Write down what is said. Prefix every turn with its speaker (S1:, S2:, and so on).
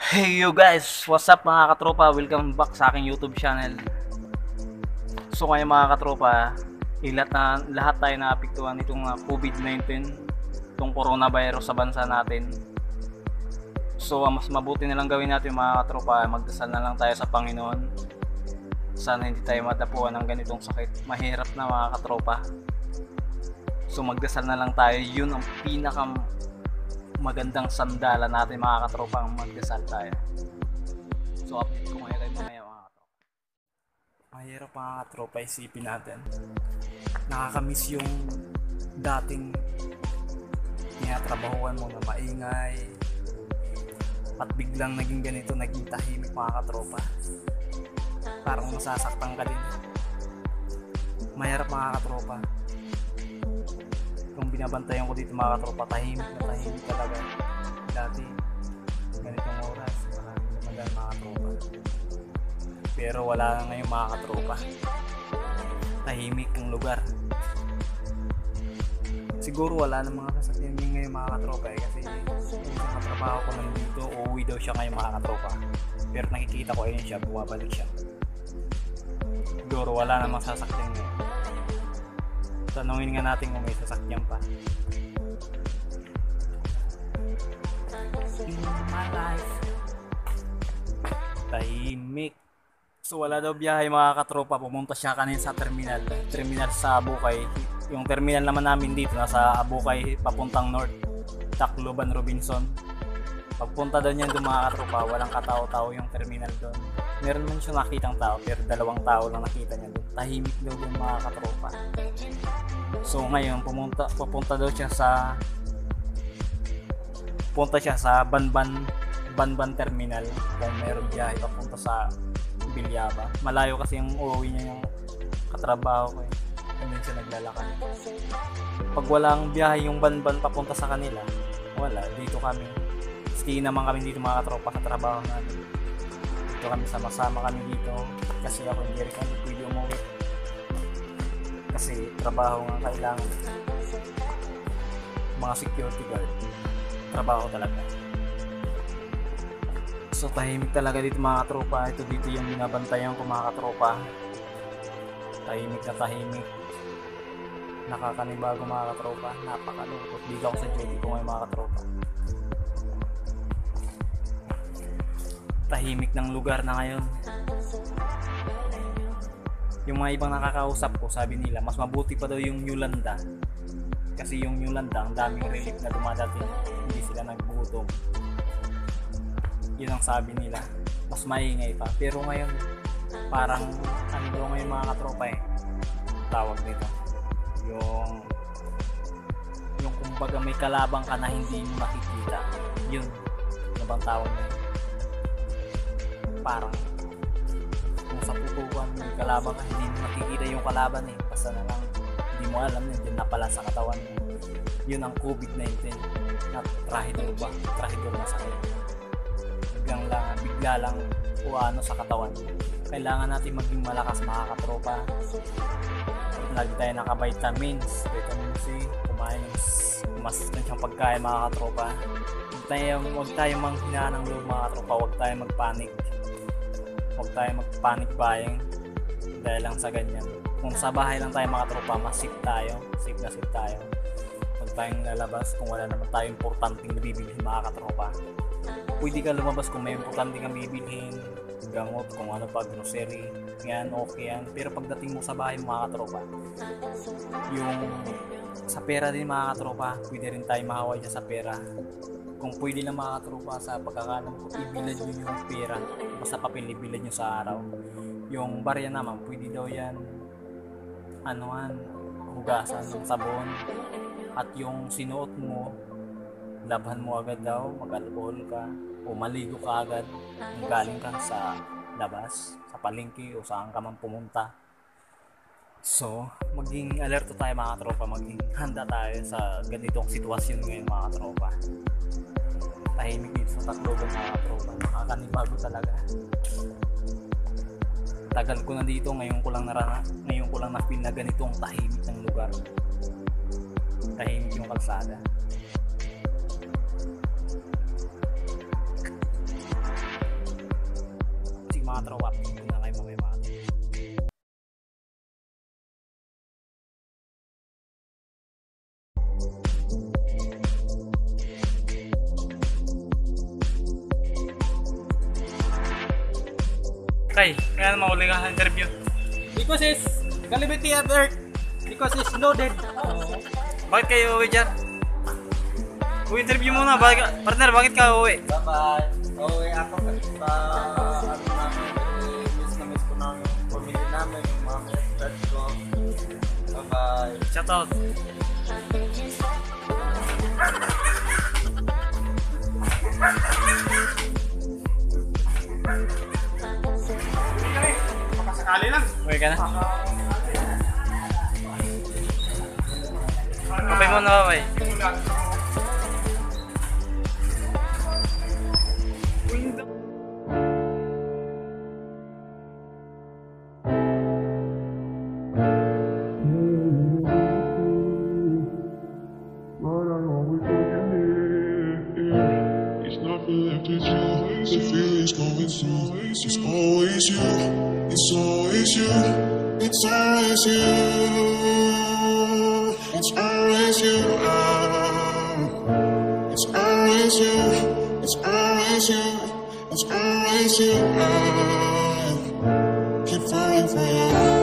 S1: Hey you guys! What's up mga katropa? Welcome back sa aking YouTube channel. So ngayon mga katropa, lahat tayo naapektuhan nitong COVID-19, itong coronavirus sa bansa natin. So mas mabuti na lang gawin natin mga katropa, magdasal na lang tayo sa Panginoon. Sana hindi tayo madapuan ng ganitong sakit. Mahirap na mga katropa. So magdasal na lang tayo, yun ang magandang sandala natin mga katropa, ang magdasal tayo. So update ko ngayon kayo mamaya mga katropa. Mahirap mga katropa, isipin natin. Nakakamiss yung dating tinatrabahuan mo na maingay at biglang naging ganito, naging tahimik mga katropa. Parang masasaktan ka din. Mahirap mga katropa. Kung binabantayan ko dito mga katropa, tahimik na tahimik talaga. Dati ganitong oras maraming lumagan mga katropa, pero wala na ngayon mga katropa. Tahimik ang lugar. Siguro wala na mga sasakyan din ngayon mga katropa kasi yung katrabaho ko nandito, uuwi daw siya ngayon mga katropa, pero nakikita ko ayun siya, bumabalik siya. Siguro wala na mga sasakyan ngayon. Tanungin nga natin kung may sasakyan pa. In my life, tahimik. So wala daw biyahe mga katropa, pumunta siya kanina sa terminal sa Abukay. Yung terminal naman namin dito nasa Abukay papuntang North, Tacloban, Robinson. Pagpunta daw niyan doon mga katropa, walang katao-tao yung terminal doon. Meron man siya nakitang tao, pero 2 tao lang nakita niya doon. Tahimik daw doon mga katropa. So ngayon pupunta daw siya sa Banban Terminal kung meron biyahe papunta sa Bilyaba. Malayo kasi yung uuwi niya yung katrabaho ko eh. Hindi siya naglalakad. Pag walang biyahe yung Banban papunta sa kanila, wala, dito kami. Stay naman kami dito mga katropa sa trabaho namin. Dito kami, sama-sama kami dito kasi ako hindi rin kami pwede umuwi. Kasi trabaho nga kailangan. Mga security guard, trabaho talaga. So tahimik talaga dito mga katropa. Ito dito yung binabantayan ko mga katropa. Tahimik na tahimik. Nakakanibago mga katropa. Napakalungkot. Dito ako sa duty ko ngayon mga katropa. Tahimik ng lugar na ngayon. Yung mga ibang nakakausap ko, sabi nila mas mabuti pa daw yung Yolanda. Kasi yung Yolanda, ang daming relief na dumadating, hindi sila naggutom. Yun ang sabi nila, mas maingay pa. Pero ngayon, parang ano daw ngayon mga katropa eh, tawag nito, yung kumbaga may kalabang ka na hindi makikita. Yun, ano bang tawag nito? Parang kung sa putukan may kalaban ka, hindi mo nakikita yung kalaban eh, basta na lang hindi mo alam, nandiyan na pala sa katawan mo. Yun ang COVID-19 na trahidor na sakit. Bigla lang ano sa katawan. Kailangan natin maging malakas mga katropa. Lagi tayo naka-vitamins C, kumain ng masustansyang pagkain mga katropa. Huwag tayo manghinaan ng loob mga katropa, huwag tayo magpanik. Huwag tayo mag-panic buying dahil lang sa ganyan. Kung sa bahay lang tayo mga tropa, mas safe na safe tayo. Huwag tayong lalabas kung wala naman tayo importanteng bibilhin mga katropa. Pwede ka lumabas kung may importanteng kang bibilhin, gamot, kung ano pa, grocery, yan, okay yan. Pero pagdating mo sa bahay mga katropa, yung sa pera din mga katropa, pwede rin tayo mahaway dyan sa pera. Kung pwede lang mga katropa, sa pagkakalam ko, ibilad nyo yung pera. Basta papel, ibilad nyo sa araw. Yung barya naman, pwede daw yan, hugasan ng sabon. At yung sinuot mo, labhan mo agad daw, mag-alcohol ka, o maligo ka agad, kung galing ka sa labas, sa palengke, o saan ka man pumunta. So, maging alerto tayo mga tropa, maging handa tayo sa ganitong sitwasyon ngayon mga tropa. Tahimik dito sa Tacloban mga tropa, nakakanibago talaga. Tagal ko na dito, ngayon ko lang na-feel na ganitong tahimik ng lugar. Tahimik yung kalsada. mga tropa. Doon na kayo mamaya mga tropa. Kay, kaya naman uli ka sa interview.
S2: Because it's calamity of Earth. Because it's loaded.
S1: Bakit kayo uwi dyan? Interview muna, partner, bakit ka uwi?
S2: Bye-bye. Uwi ako kasi sa ano namin, miss na miss ko na yung pamilya namin, yung mga friends ko. Bye-bye.
S1: Shoutout.
S2: Makasakali lang.
S1: Uwi ka na? Kapay mo na, kapay.
S3: The feeling's going through. It's always you. It's always you. It's always you. It's always you. It's always you. It's always you. It's always you. Keep falling for you.